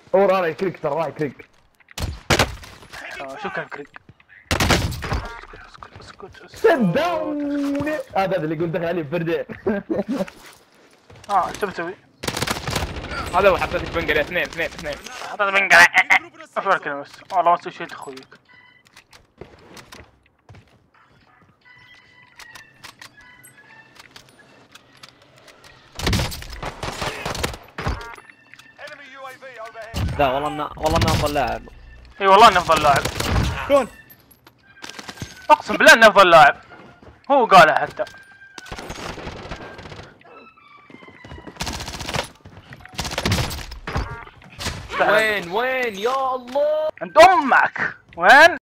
هو راي كريك ترى راي كريك. شكرا كريك. اسكت صدقوني هذا اللي يقول دخل علي بفردين. ايش تبي؟ هذا هو حطيتك بنقري اثنين. حطيت بنقرة. اصبر كذا بس، والله ما تسوي شيء تخويك. لا والله انه افضل لاعب. اي والله انه افضل لاعب. شلون؟ اقسم بالله انه افضل لاعب. هو قالها حتى. وين يا الله؟ عند امك وين؟